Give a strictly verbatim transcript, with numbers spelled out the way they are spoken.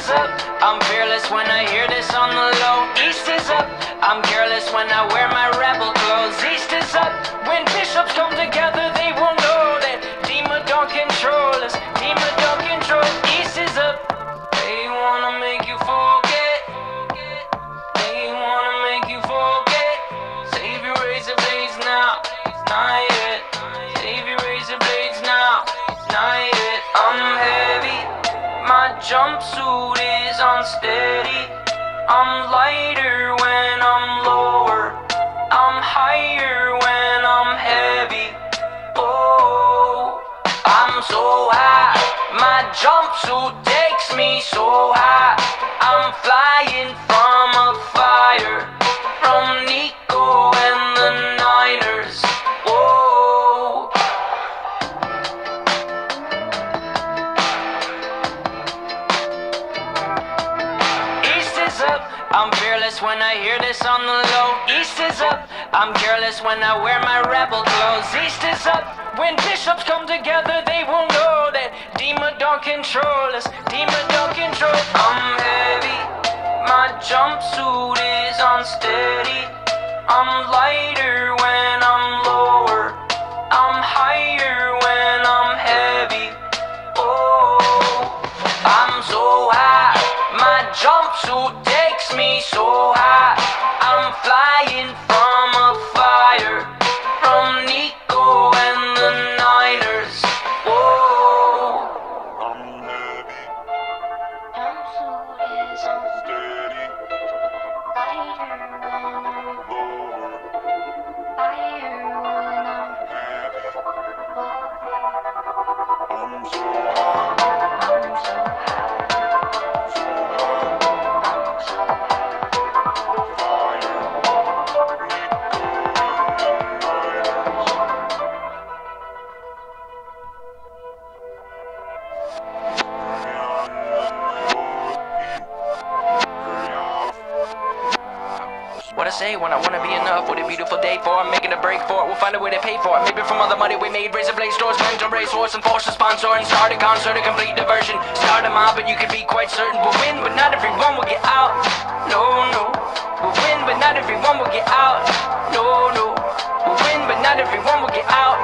is up, I'm fearless when I hear this on the low. East is up, I'm careless when I wear my rebel clothes. East is up, when bishops come together they will know that Dima don't control us, Dima don't control. East is up, they wanna make you forget, they wanna make you forget. Save your razor blades now, not yet. Save your razor blades now, not yet. I'm heavy, my jumpsuit is unsteady. I'm lighter when I'm lower, I'm higher when I'm heavy. Oh, I'm so high, my jumpsuit takes me so high. I'm flying from a fire, from Nico and the Niners. Oh, East is up, I'm fearless when I hear this on the low. East is up, I'm careless when I wear my rebel clothes. East is up, when bishops come together they will know that Dima don't control us, Dima don't control. I'm heavy, my jumpsuit is unsteady. I'm lighter when I'm lower, I'm higher when I'm heavy. Oh, I'm so high, my jumpsuit takes me so high. I'm flying from a fire, from Nico and the Niners. Whoa, I'm heavy, jumpsuit is unsteady. Lighter when I'm lower, higher when I'm heavy. I'm so high, I'm so high, so high, I'm so high. What I say when I wanna be enough, what a beautiful day for it, making a break for it, we'll find a way to pay for it. Maybe from all the money we made, razor blade stores, mental race horse and force a sponsor and start a concert, a complete diversion. Start a mob and you can be quite certain we'll win, but not everyone will get out. No, no, we'll win, but not everyone will get out. No, no, we'll win, but not everyone will get out.